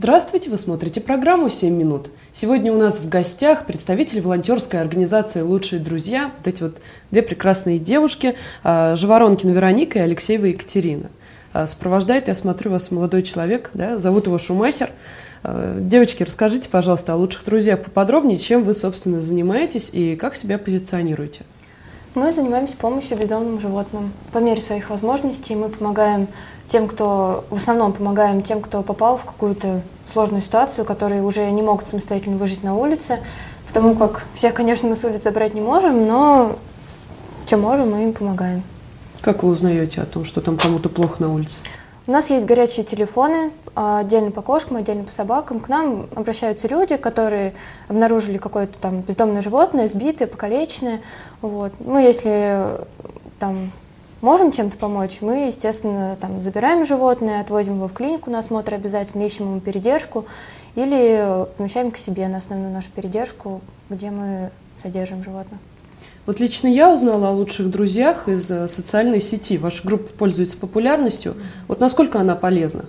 Здравствуйте, вы смотрите программу «7 минут». Сегодня у нас в гостях представитель волонтерской организации «Лучшие друзья». Вот эти вот две прекрасные девушки, Живоронкина Вероника и Алексеева Екатерина. Сопровождает, я смотрю, вас молодой человек, да? Зовут его Шумахер. Девочки, расскажите, пожалуйста, о «Лучших друзьях» поподробнее, чем вы, собственно, занимаетесь и как себя позиционируете. Мы занимаемся помощью бездомным животным. По мере своих возможностей мы помогаем в основном помогаем тем, кто попал в какую-то сложную ситуацию, которые уже не могут самостоятельно выжить на улице, потому как всех, конечно, мы с улицы забрать не можем, но чем можем, мы им помогаем. Как вы узнаете о том, что там кому-то плохо на улице? У нас есть горячие телефоны, отдельно по кошкам, отдельно по собакам. К нам обращаются люди, которые обнаружили какое-то там бездомное животное, сбитое, покалеченное. Вот. Мы, если там можем чем-то помочь, мы, естественно, там забираем животное, отвозим его в клинику на осмотр обязательно, ищем ему передержку или помещаем к себе на основную нашу передержку, где мы содержим животных. Вот лично я узнала о «Лучших друзьях» из социальной сети. Ваша группа пользуется популярностью. Вот насколько она полезна?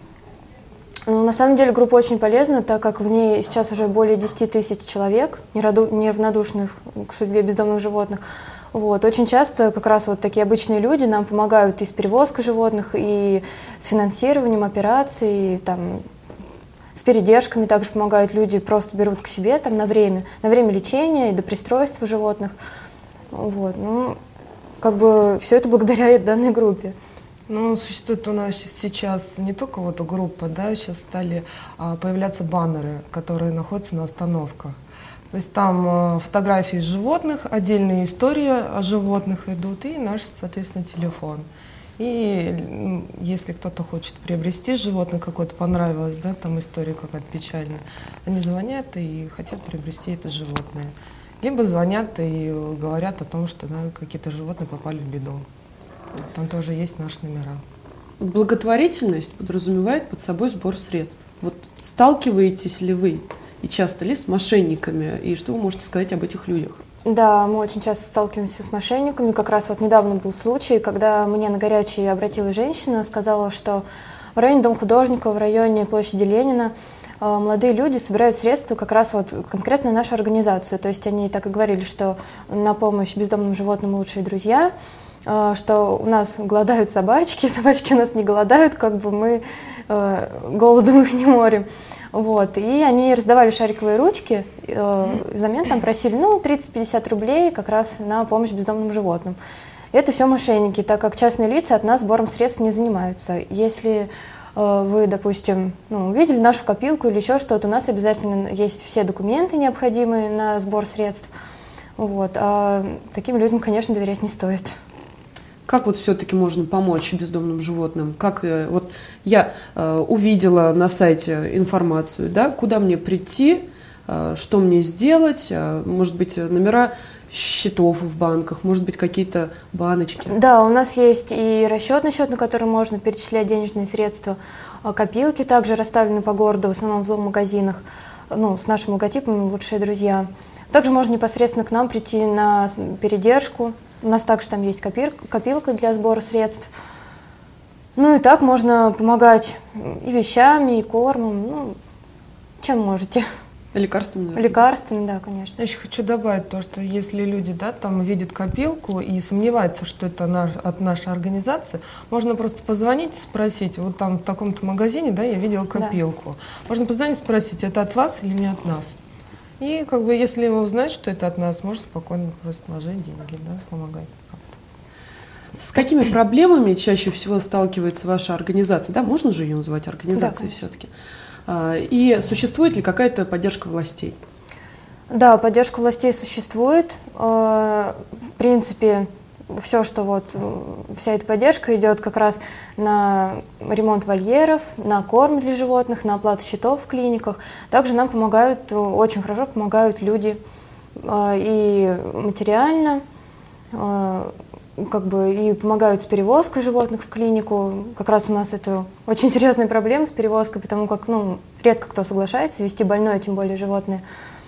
На самом деле группа очень полезна, так как в ней сейчас уже более 10 тысяч человек, неравнодушных к судьбе бездомных животных. Вот. Очень часто как раз вот такие обычные люди нам помогают и с перевозкой животных, и с финансированием операций, там, с передержками также помогают люди, просто берут к себе там, на время лечения и до пристройства животных. Вот. Ну, как бы все это благодаря данной группе. Ну, существует у нас сейчас не только вот группа, да, сейчас стали появляться баннеры, которые находятся на остановках. То есть там фотографии животных, отдельные истории о животных идут и наш, соответственно, телефон. И если кто-то хочет приобрести животное, какое-то понравилось, да, там история какая-то печальная, они звонят и хотят приобрести это животное. Либо звонят и говорят о том, что да, какие-то животные попали в беду. Там тоже есть наши номера. Благотворительность подразумевает под собой сбор средств. Вот сталкиваетесь ли вы и часто ли с мошенниками? И что вы можете сказать об этих людях? Да, мы очень часто сталкиваемся с мошенниками. Как раз вот недавно был случай, когда мне на горячий обратилась женщина, сказала, что в районе Дома художника, в районе площади Ленина молодые люди собирают средства как раз вот конкретно на нашу организацию. То есть они так и говорили, что на помощь бездомным животным «Лучшие друзья», что у нас голодают собачки у нас не голодают, как бы мы голодом их не морим. Вот. И они раздавали шариковые ручки, взамен там просили 30-50 рублей как раз на помощь бездомным животным. Это все мошенники, так как частные лица от нас сбором средств не занимаются. Если вы, допустим, увидели нашу копилку или еще что-то, у нас обязательно есть все документы, необходимые на сбор средств. Вот. А таким людям, конечно, доверять не стоит. Как вот все-таки можно помочь бездомным животным? Как вот я увидела на сайте информацию, да, куда мне прийти, что мне сделать, может быть, номера счетов в банках, может быть, какие-то баночки? Да, у нас есть и расчетный счет, на который можно перечислять денежные средства, копилки также расставлены по городу, в основном в зоомагазинах, с нашим логотипом «Лучшие друзья». Также можно непосредственно к нам прийти на передержку. У нас также там есть копилка для сбора средств. И так можно помогать и вещами, и кормом, чем можете. Лекарствами? Наверное. Лекарствами, да, конечно. Я еще хочу добавить то, что если люди, да, там видят копилку и сомневаются, что это от нашей организации, можно просто позвонить и спросить, вот там в таком-то магазине, да, я видела копилку. Да. Можно позвонить и спросить, это от вас или не от нас? И как бы если вы узнаете, что это от нас, можно спокойно просто ложить деньги, да, помогать. С какими проблемами чаще всего сталкивается ваша организация? Да, можно же ее называть организацией, да, все-таки. И существует ли какая-то поддержка властей? Да, поддержка властей существует. В принципе, все, что вся эта поддержка идет как раз на ремонт вольеров, на корм для животных, на оплату счетов в клиниках. Также нам помогают, очень хорошо помогают люди и материально, и помогают с перевозкой животных в клинику. Как раз у нас это очень серьезная проблема с перевозкой, потому как редко кто соглашается везти больное, тем более животное.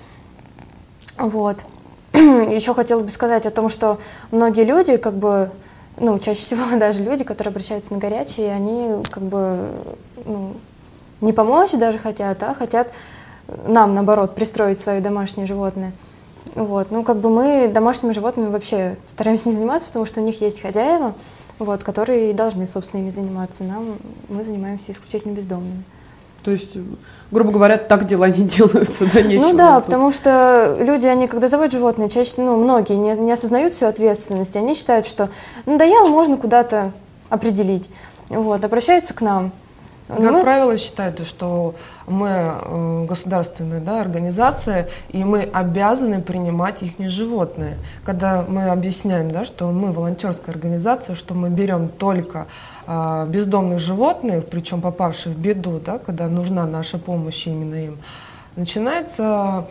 Вот. Еще хотелось бы сказать о том, что многие люди, чаще всего даже люди, которые обращаются на горячие, они не помочь даже хотят, а хотят нам, наоборот, пристроить свои домашние животные. Вот. Ну, как бы мы домашними животными вообще стараемся не заниматься, потому что у них есть хозяева, вот, которые должны, собственно, ими заниматься. Мы занимаемся исключительно бездомными. То есть, грубо говоря, так дела не делаются, да, нечего. Ну да, тут. потому что люди, они, когда заводят животное, чаще, многие не осознают всю ответственность, они считают, что надоело, можно куда-то определить, вот, обращаются к нам. Как правило, считают, что мы государственная, да, организация, и мы обязаны принимать их животные. Когда мы объясняем, да, что мы волонтерская организация, что мы берем только бездомных животных, причем попавших в беду, да, когда нужна наша помощь именно им, начинаются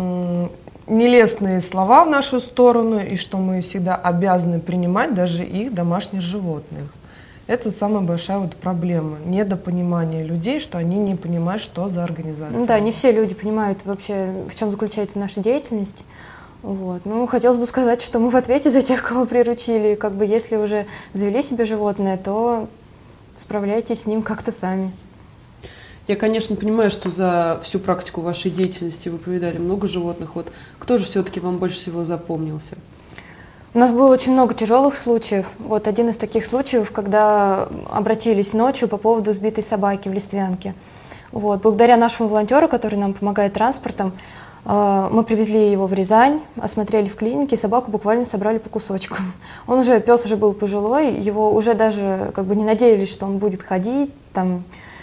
нелестные слова в нашу сторону, и что мы всегда обязаны принимать даже их домашних животных. Это самая большая вот проблема, недопонимание людей, что они не понимают, что за организация. Да, не все люди понимают вообще, в чем заключается наша деятельность. Вот. Ну, хотелось бы сказать, что мы в ответе за тех, кого приручили. Как бы если уже завели себе животное, то справляйтесь с ним как-то сами. Я, конечно, понимаю, что за всю практику вашей деятельности вы повидали много животных. Вот кто же все-таки вам больше всего запомнился? У нас было очень много тяжелых случаев. Вот один из таких случаев, когда обратились ночью по поводу сбитой собаки в Листвянке. Вот. Благодаря нашему волонтеру, который нам помогает транспортом, мы привезли его в Рязань, осмотрели в клинике, собаку буквально собрали по кусочкам. Пес уже был пожилой, его уже даже как бы не надеялись, что он будет ходить, там,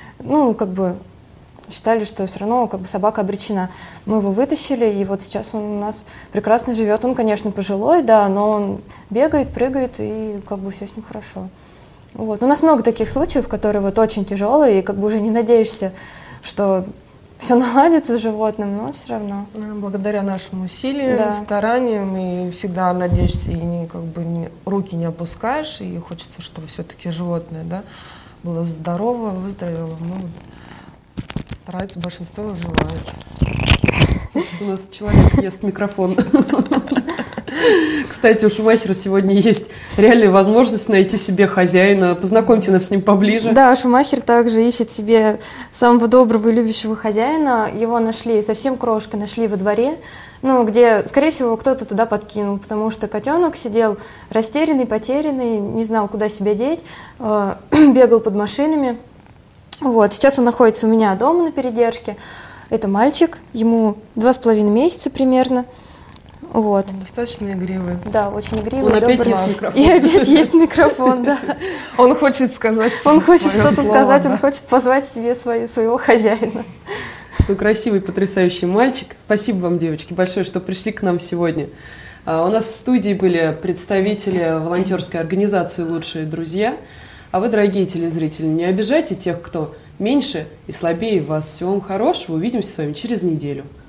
считали, что все равно как бы собака обречена. Мы его вытащили, и вот сейчас он у нас прекрасно живет. Он, конечно, пожилой, да, но он бегает, прыгает, и как бы все с ним хорошо. Вот. У нас много таких случаев, которые вот очень тяжелые, и как бы уже не надеешься, что все наладится с животным, но все равно. Благодаря нашим усилиям, Да. стараниям, и всегда надеешься, и руки не опускаешь, и хочется, чтобы все-таки животное, да, было здорово, выздоровело. Старается, большинство выживает. У нас человек ест микрофон. Кстати, у Шумахера сегодня есть реальная возможность найти себе хозяина. Познакомьте нас с ним поближе. Да, Шумахер также ищет себе самого доброго и любящего хозяина. Его нашли, совсем крошка, нашли во дворе, где, скорее всего, кто-то туда подкинул, потому что котенок сидел растерянный, потерянный, не знал, куда себя деть, бегал под машинами. Вот, сейчас он находится у меня дома на передержке. Это мальчик, ему 2,5 месяца примерно. Вот. Достаточно игривый. Да, очень игривый. Он опять добрый. есть микрофон. И опять есть микрофон, да. Он хочет сказать. Он хочет свое что-то слово, сказать, да. он хочет позвать себе своего хозяина. Красивый, потрясающий мальчик. Спасибо вам, девочки, большое, что пришли к нам сегодня. У нас в студии были представители волонтерской организации «Лучшие друзья». А вы, дорогие телезрители, не обижайте тех, кто меньше и слабее вас. Всего вам хорошего. Увидимся с вами через неделю.